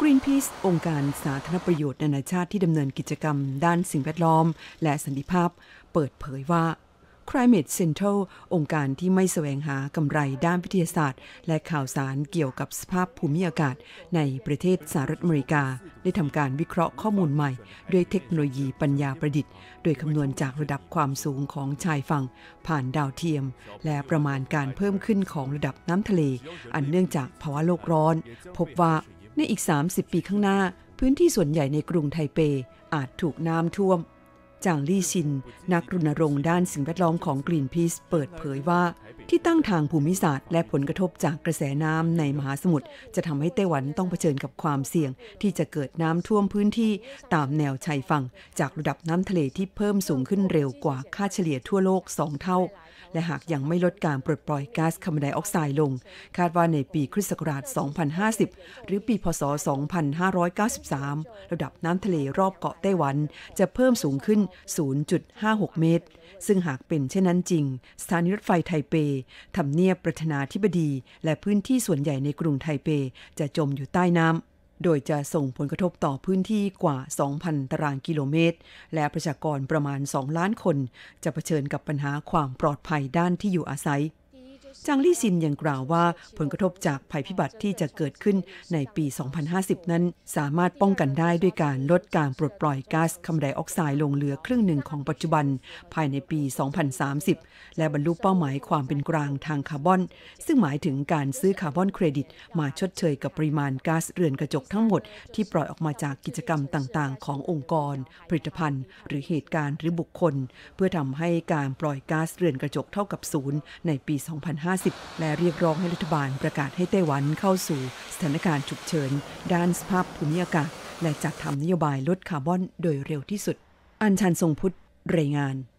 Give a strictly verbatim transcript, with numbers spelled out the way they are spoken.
Greenpeace องค์การสาธารณประโยชน์นานาชาติที่ดำเนินกิจกรรมด้านสิ่งแวดล้อมและสันติภาพเปิดเผยว่า Climate Central องค์การที่ไม่แสวงหากำไรด้านวิทยาศาสตร์และข่าวสารเกี่ยวกับสภาพภูมิอากาศในประเทศสหรัฐอเมริกาได้ทำการวิเคราะห์ข้อมูลใหม่ด้วยเทคโนโลยีปัญญาประดิษฐ์โดยคำนวณจากระดับความสูงของชายฝั่งผ่านดาวเทียมและประมาณการเพิ่มขึ้นของระดับน้ำทะเลอันเนื่องจากภาวะโลกร้อนพบว่าในอีกสามสิบปีข้างหน้าพื้นที่ส่วนใหญ่ในกรุงไทเปอาจถูกน้ำท่วมจางลี่ชินนักรณรงค์ด้านสิ่งแวดล้อมของ Greenpeace เปิดเผยว่าที่ตั้งทางภูมิศาสตร์และผลกระทบจากกระแสน้ำในมหาสมุทรจะทำให้ไต้หวันต้องเผชิญกับความเสี่ยงที่จะเกิดน้ำท่วมพื้นที่ตามแนวชายฝั่งจากระดับน้ำทะเลที่เพิ่มสูงขึ้นเร็วกว่าค่าเฉลี่ยทั่วโลกสองเท่าและหากยังไม่ลดการปลดปล่อยก๊าซคาร์บอนไดออกไซด์ลงคาดว่าในปีคริสต์ศักราชสองพันห้าสิบหรือปีพ.ศ. สองพันห้าร้อยเก้าสิบสามระดับน้ำทะเลรอบเกาะไต้หวันจะเพิ่มสูงขึ้น ศูนย์จุดห้าหก เมตรซึ่งหากเป็นเช่นนั้นจริงสถานีรถไฟไทเปทำเนียบประธานาธิบดีและพื้นที่ส่วนใหญ่ในกรุงไทเปจะจมอยู่ใต้น้ำโดยจะส่งผลกระทบต่อพื้นที่กว่า สองพัน ตารางกิโลเมตรและประชากรประมาณสองล้านคนจะเผชิญกับปัญหาความปลอดภัยด้านที่อยู่อาศัยจางลี่ซินยังกล่าวว่าผลกระทบจากภัยพิบัติที่จะเกิดขึ้นในปี สองพันห้าสิบ นั้นสามารถป้องกันได้ด้วยการลดการปลดปล่อยก๊าซคาร์บอนไดออกไซด์ลงเหลือครึ่งหนึ่งของปัจจุบันภายในปี สองพันสามสิบ และบรรลุเป้าหมายความเป็นกลางทางคาร์บอนซึ่งหมายถึงการซื้อคาร์บอนเครดิตมาชดเชยกับปริมาณก๊าซเรือนกระจกทั้งหมดที่ปล่อยออกมาจากกิจกรรมต่างๆขององค์กรผลิตภัณฑ์หรือเหตุการณ์หรือบุคคลเพื่อทำให้การปล่อยก๊าซเรือนกระจกเท่ากับศูนย์ในปี สองพันห้าสิบและเรียกร้องให้รัฐบาลประกาศให้ไต้หวันเข้าสู่สถานการณ์ฉุกเฉินด้านสภาพภูมิอากาศและจัดทำนโยบายลดคาร์บอนโดยเร็วที่สุดอัญชันทรงพุทธรายงาน